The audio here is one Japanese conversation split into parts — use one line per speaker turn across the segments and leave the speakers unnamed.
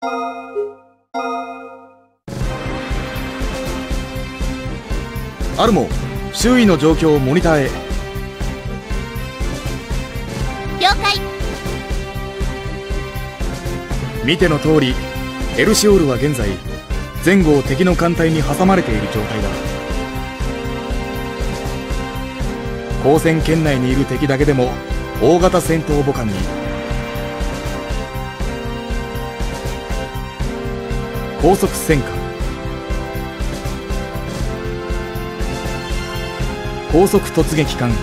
アルモ、周囲の状況をモニターへ。
了解。
見ての通り、エルシオールは現在前後を敵の艦隊に挟まれている状態だ。交戦圏内にいる敵だけでも大型戦闘母艦に高速戦艦、高速突撃艦、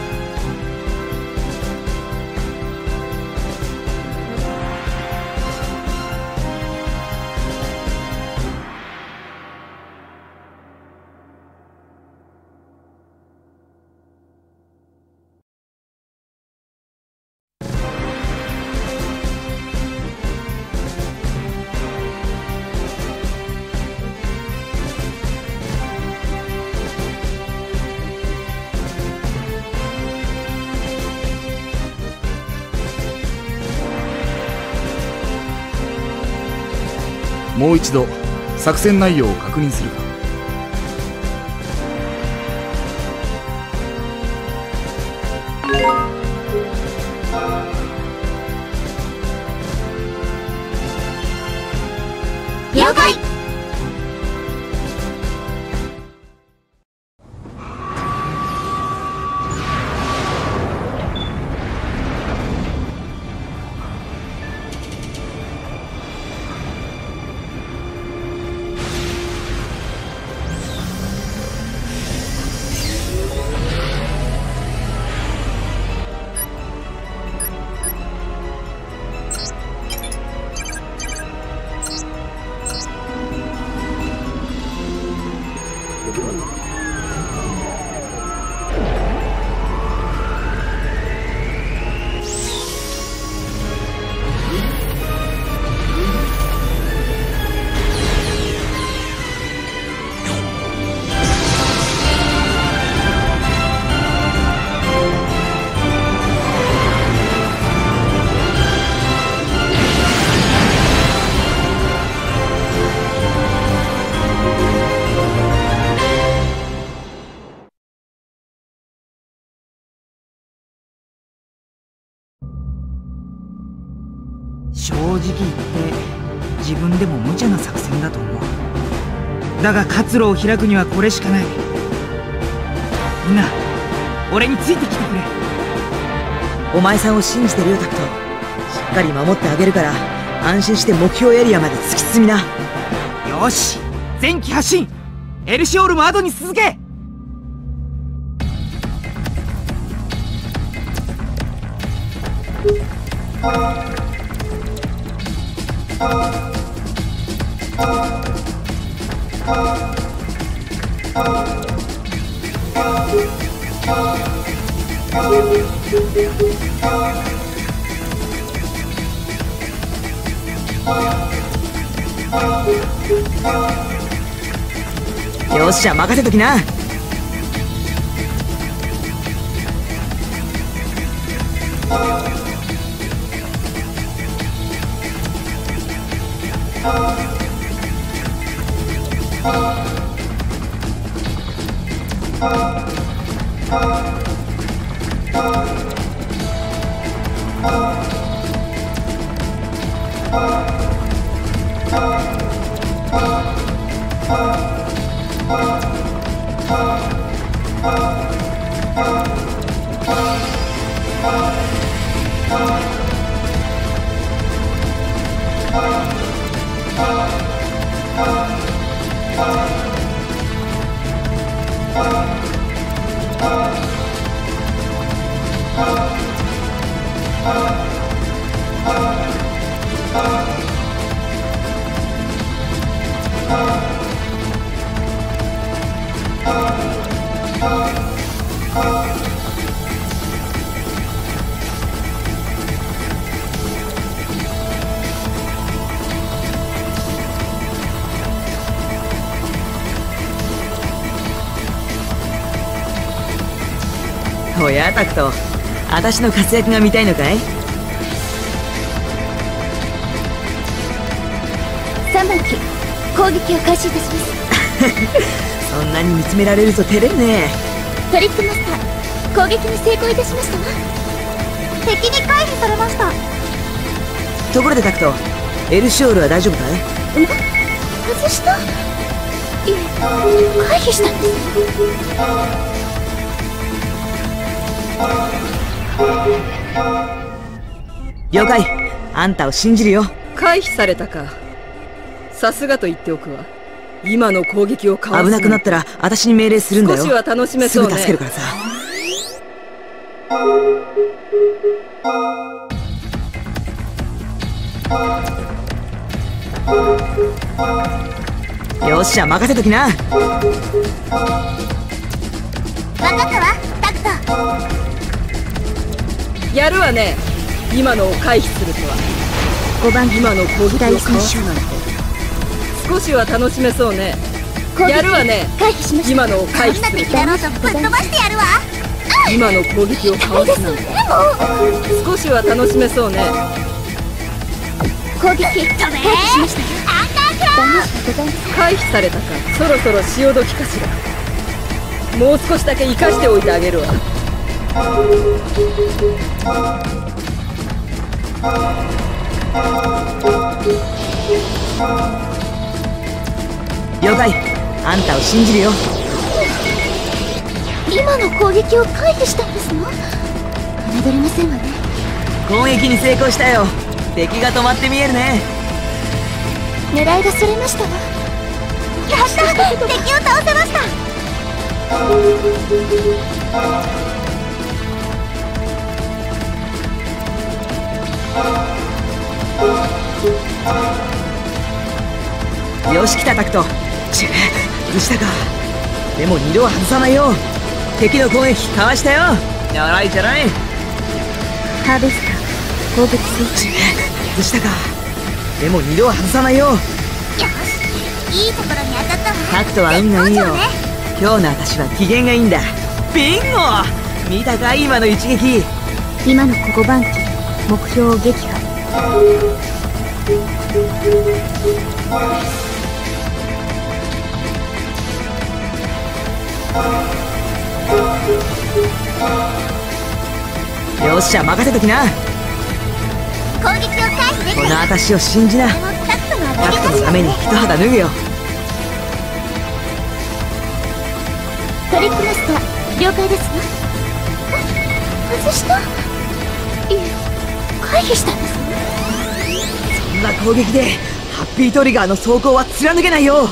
もう一度作戦内容を確認するか。
了解。
正直言って自分でも無茶な作戦だと思う。だが活路を開くにはこれしかない。みんな俺についてきてくれ。
お前さんを信じてるよタクト。しっかり守ってあげるから安心して目標エリアまで突き進みな。
よし、前期発進。エルシオールも後に続け。
よっしゃ、任せときな。おやタクト、私の活躍が見たいのかい？
3番機攻撃を開始いたします。
そんなに見つめられると照れるね。
トリックマスター攻撃に成功いたしましたわ。敵に回避されました。
ところでタクト、エルシオールは大丈夫かい？
外した？いえ、回避したんです。
了解。あんたを信じるよ。
回避されたか。さすがと言っておくわ。今の攻撃をかわす。
危なくなったら私に命令するんだよ。
少しは楽しめそうね。
すぐ助けるからさ。よっしゃ、任せときな。
分かったわ、タクト。
やるわね。今のを回避するとは。
5番
今の攻撃をかわすなんて少しは楽しめそうね。やるわね。
回避しました。
今のを回避すると
敵だろうとぶっ飛ばしてやるわ。
今の攻撃をかわすなんて少しは楽しめそうね。
攻撃回避しました。アンダークロー。
回避されたか。そろそろ潮時かしら。もう少しだけ生かしておいてあげるわ。
了解。あんたを信じるよ。
今の攻撃を回避したんですの？侮れませんわね。
攻撃に成功したよ。敵が止まって見えるね。
狙いがそれましたわ。やった、敵を倒せました。
よし、来たタクト。ちゅ、外したか。でも2度は外さないよ。敵の攻撃かわしたよ。やらいじゃない。
ハーベスター攻撃スイッチ。
外したか。でも2度は外さないよ。
よし、いいところに当たったわ。
タクトは運がいいよ。今日の私は機嫌がいいんだ。ビンゴ！見たか今の一撃。
今の5番機目標を撃破。
よっしゃ、任せときな。
攻撃を回避できた。
この私を信じな。
タクトの
タクトのために一肌脱ぐよ。
トリックマスター了解ですわ。外した？いえ、回避したんですね。
そんな攻撃でハッピートリガーの走行は貫けないよ。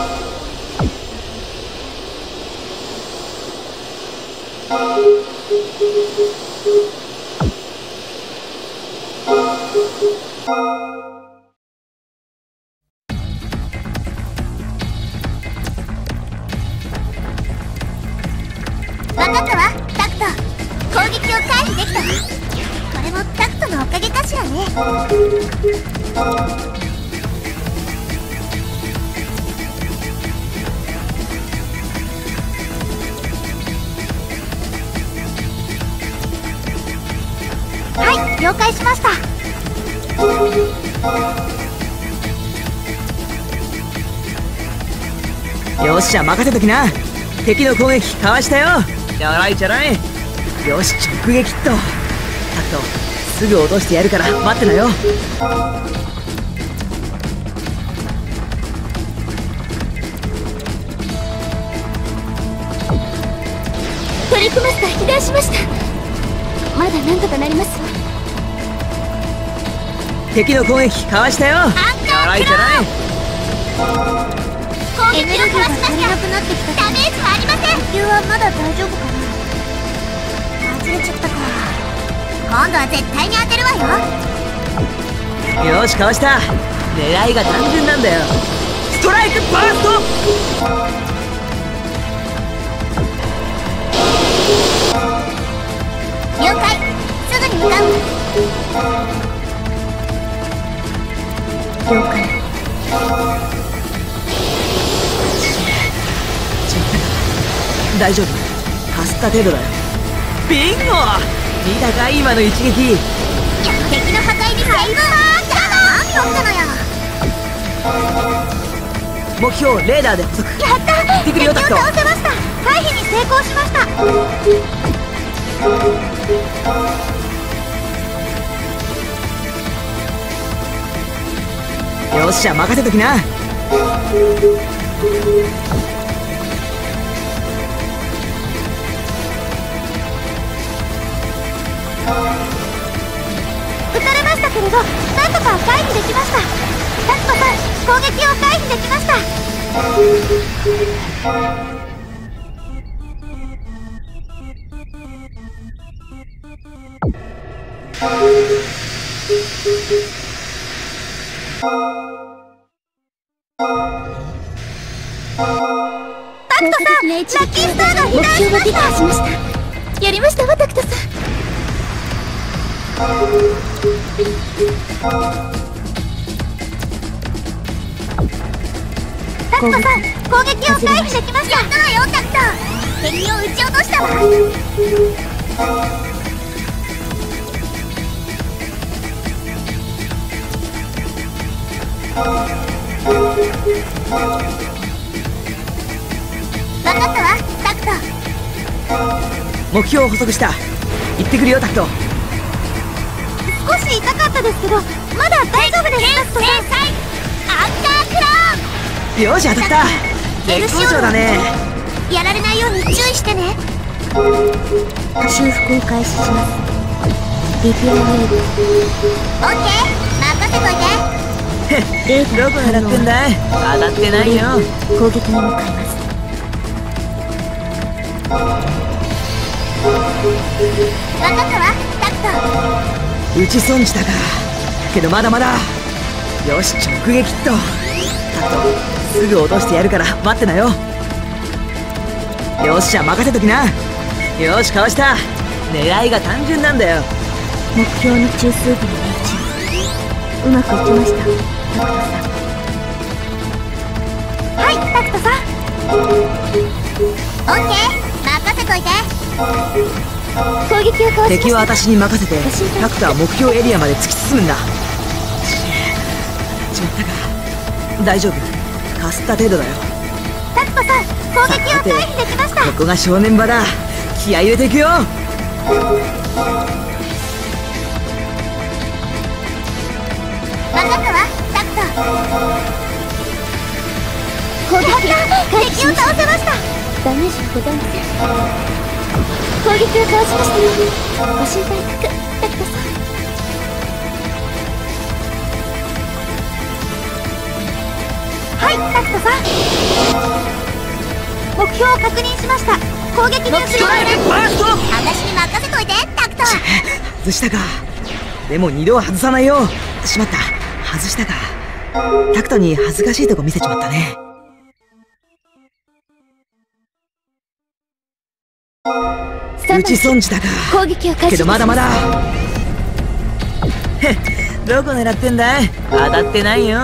分かったわ、タクト。攻撃を回避できたわ。これもタクトのおかげかしらね。はい、了解しました。
よっしゃ、任せときな。敵の攻撃かわしたよ。やらいじゃない。よし、直撃っと。タクト、すぐ落としてやるから待ってなよ。
トリックマスター起動しました。まだなんとかなりますわ。
敵の攻撃かわしたよ。やらいじゃない。
攻撃をかわしました。ダメージはありません。呼吸はまだ大丈夫かな。外れちゃったか。今度は絶対に当てるわよ。
よし、かわした。狙いが単純なんだよ。ストライクバースト。
了解、すぐに向かう。了解。
大丈夫、かすった程度だよ。ビンゴ！見たか今の一撃。
敵の破壊に成功。何起きたのよ。
目標レーダーで捕捉。
やった。
行ってくるよタクト。
倒せました。回避に成功しました。
よっしゃ、任せときな。
撃たれましたけれど、なんとか回避できました。タクトさん、攻撃を回避できました。タクトさん、ラッキースターが被弾しました。やりましたわ、タクトさん。タクトさん、攻撃を回避できました。やったわよ、タクト。敵を撃ち落としたわ。分かったわ、タクト。
目標を捕捉した。行ってくるよタクト。
少し痛かったですけど、まだ大丈夫です。タクトさん、アンカークラ
よし、当たった。絶好調だね。
ウン。やられないように注意してね。修復を開始します。リペアウェーブ。オッケー、任せといて。
どこ狙ってんだい。当たってないよ。
攻撃に向かいます。分かったわ、タクト。
撃ち損じたか。けどまだまだ。よし、直撃っと。タクト、すぐ落としてやるから待ってなよ。よっしゃ、任せときな。よし、かわした。狙いが単純なんだよ。
目標の中枢部に命中。うまくいきました、タクトさん。はい、タクトさん。オッケー、任せといて。攻撃をかわしました。
敵は私に任せて、タクトは目標エリアまで突き進むんだ。しまったか。大丈夫、かすった程度だよ。
タクトさん、攻撃を回避できました。
ここが正念場だ。気合い入れていくよ。
分かったわ、タクト。攻撃敵を倒せました。ダメージがございません。攻撃をかわしました。ご心配なく、タクトさん。はい、タクトさん。目標を確認しました。攻撃に移ります。私に任せといて、タクト。
外したか。でも2度は外さないよ。しまった、外したか。タクトに恥ずかしいとこ見せちまったね。撃ち損じたか。
攻撃を開始。
けどまだまだ。へっ、どこ狙ってんだい。当たってないよ。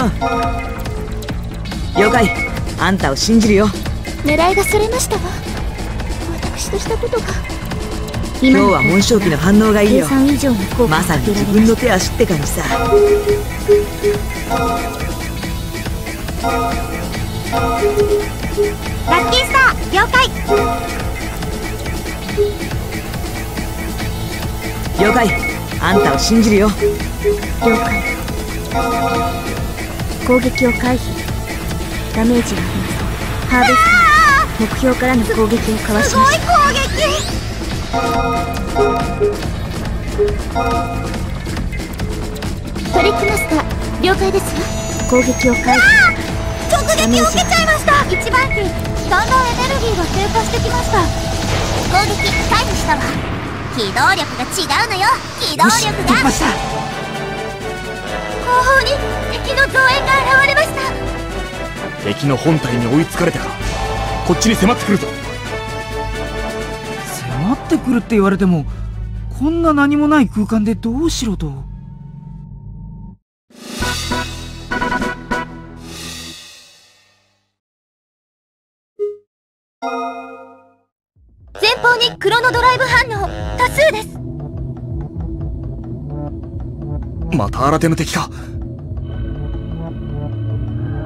了解、あんたを信じるよ。
狙いがそれましたわ。私としたことが。
今日は紋章機の反応がいいよ。
計算以上の効果
まさに自分の手足って感じさ。
ラッキースター、了解。
了解、あんたを信じるよ。
了解。攻撃を回避。ダメージがあります。ハーベスター、目標からの攻撃をかわしました。すごい攻撃。トリックマスター、了解ですわ。攻撃を回避。直撃を受けちゃいました。1番機、だんだんエネルギーが低下してきました。攻撃回避したわ。機動力が違うのよ。機動力が。
突破した。
後方に敵の増援が現れました。
敵の本体に追いつかれたか。こっちに迫ってくるぞ。
迫ってくるって言われても、こんな何もない空間でどうしろと。
前方にクロノドライブ反応多数です。
また新手の敵か。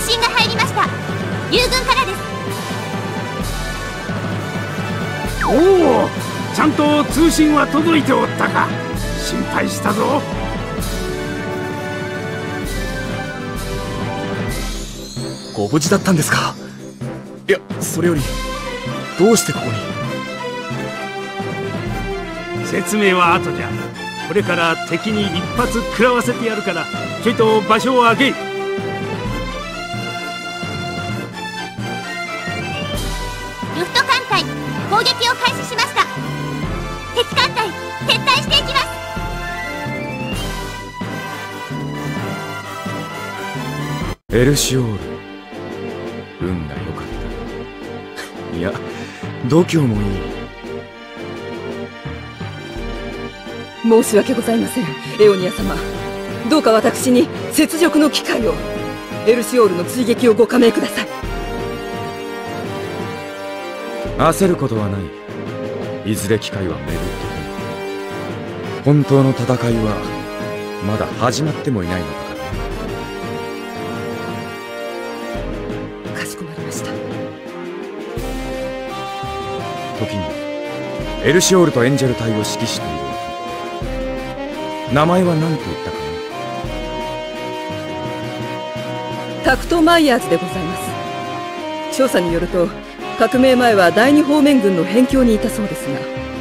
信が入りました。友軍からです。
おお、ちゃんと通信は届いておったか。心配したぞ。
ご無事だったんですか。いや、それよりどうしてここに。
説明は後じゃ。これから敵に一発食らわせてやるから、ちょいと場所を空けい。
ルフト艦隊攻撃を開始しました。敵艦隊撤退していきます。
エルシオール、運が良かった。いや、度胸もいい。
申し訳ございません、エオニア様。どうか私に雪辱の機会を。エルシオールの追撃をご加盟ください。
焦ることはない。いずれ機会は巡ってくる。本当の戦いはまだ始まってもいないのだから。
かしこまりました。
時にエルシオールとエンジェル隊を指揮している名前は何と言ったか
タクト・マイヤーズでございます。調査によると革命前は第二方面軍の辺境にいたそうですが。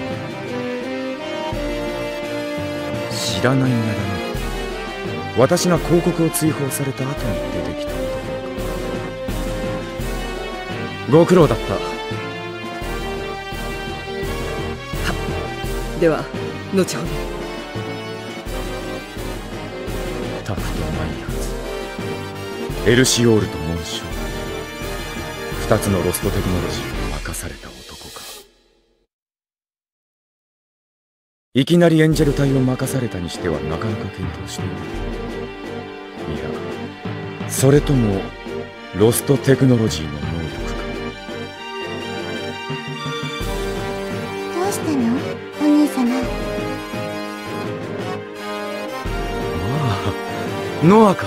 知らない名だな。私が広告を追放された後に出てきた男か。ご苦労だった。
では後ほど。
タクト・マイヤーズ、エルシオールと紋章、2つのロストテクノロジーを任された男か。いきなりエンジェル隊を任されたにしてはなかなか検討している。いや、それともロストテクノロジーの能力か。
どうしたのお兄様。
ノアか。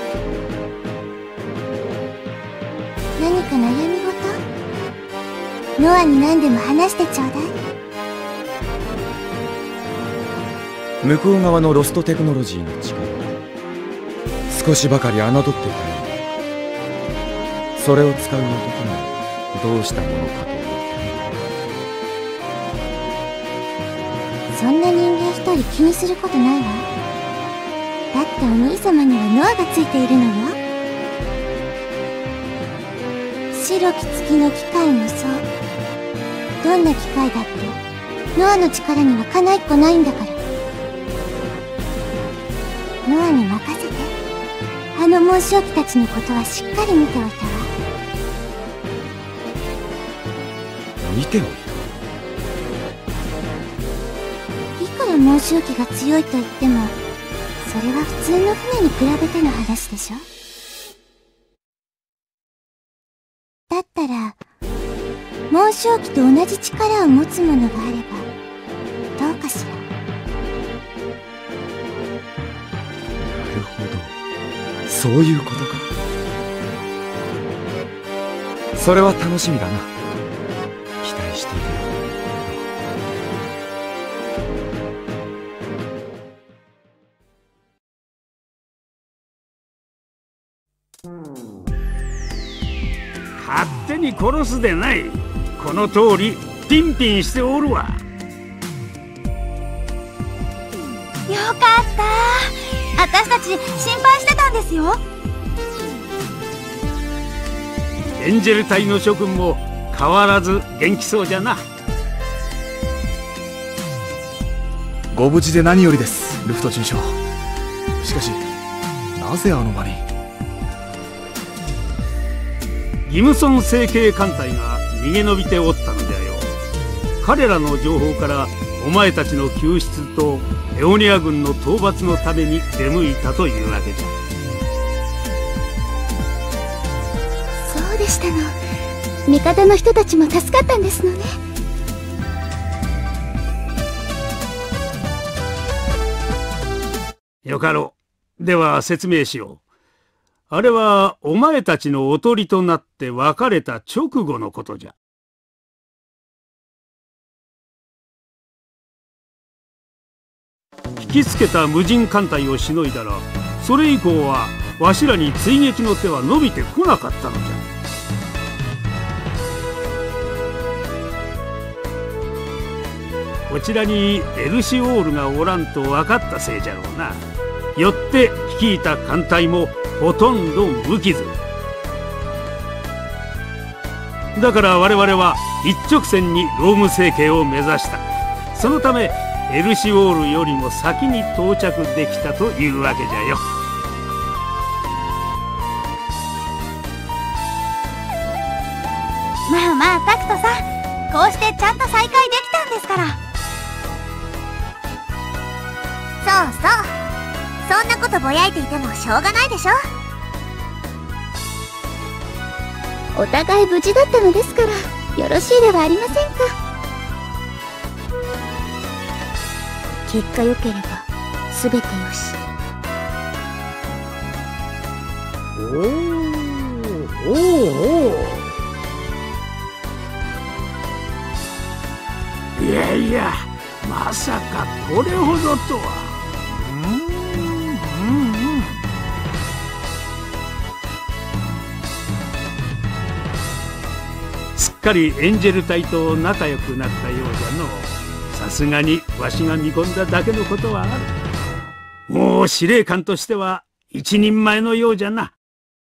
何か悩み事？ノアに何でも話してちょうだい。
向こう側のロストテクノロジーの力、少しばかり侮っていたようだ。それを使う男がどうしたものかと思って。
そんな人間一人気にすることないわ。だってお兄様にはノアがついているのよ。白き月の機械もそう。どんな機械だってノアの力にはかないっこないんだから。ノアに任せて。あの紋章機たちのことはしっかり見ておいたわ。
見ておいた。
いくら紋章機が強いと言ってもそれは普通の船に比べての話でしょ。だったら紋章機と同じ力を持つものがあればどうかしら。
なるほど、そういうことか。それは楽しみだな。期待しているよ。
勝手に殺すでない。この通りピンピンしておるわ。
よかった。私たち心配してたんですよ。
エンジェル隊の諸君も変わらず元気そうじゃな。
ご無事で何よりです、ルフト准将。しかしなぜあの場に。
ギムソン成形艦隊が逃げ延びておったのじゃよ。彼らの情報からお前たちの救出とエオニア軍の討伐のために出向いたというわけじゃ。
そうでしたの。味方の人たちも助かったんですのね。
よかろう。では説明しよう。 あれはお前たちのおとりとなって別れた直後のことじゃ。引きつけた無人艦隊をしのいだら、それ以降はわしらに追撃の手は伸びてこなかったのじゃ。こちらにエルシオールがおらんと分かったせいじゃろうな。よって率いた艦隊もほとんど無傷だから、我々は一直線にローム星系を目指した。そのためエルシオールよりも先に到着できたというわけじゃよ。
まあまあタクトさん、こうしてちゃんと再会できたんですから。そうそう、そんなことぼやいていてもしょうがないでしょ。お互い無事だったのですからよろしいではありませんか。結果良ければ全てよし。
おお。いやいや、まさかこれほどとは。すっかりエンジェル隊と仲良くなったようじゃの。さすがにわしが見込んだだけのことはある。もう司令官としては一人前のようじゃな。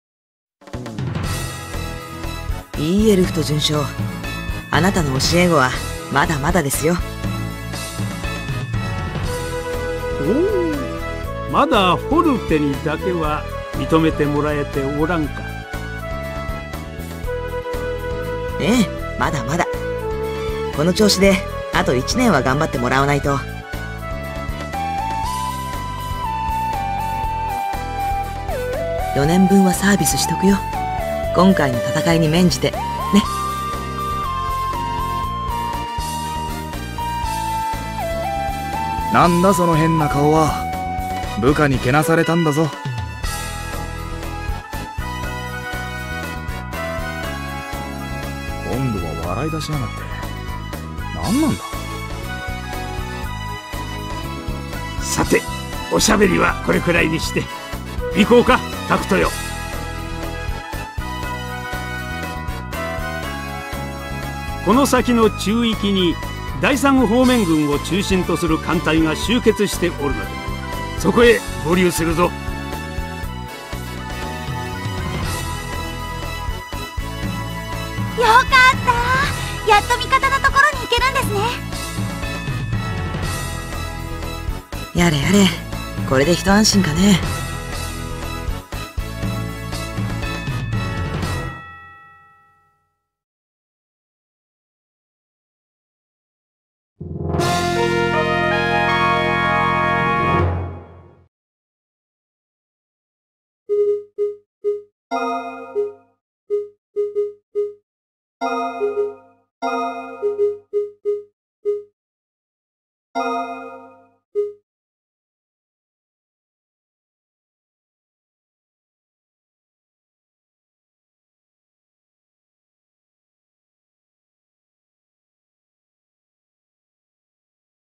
いいエルフと准将、あなたの教え子はまだまだですよ。
おお、まだフォルテにだけは認めてもらえておらんか。
ええ、まだまだ。この調子であと1年は頑張ってもらわないと。4年分はサービスしとくよ。今回の戦いに免じてね。
なんだその変な顔は。部下にけなされたんだぞ。今度は笑い出しやがって。何なんだ。
さて、おしゃべりはこれくらいにして行こうか、タクトよ。この先の中域に第三方面軍を中心とする艦隊が集結しておるので、そこへ合流するぞ。
よかった、やっと味方のところに行けるんですね。
やれやれ、これで一安心かね。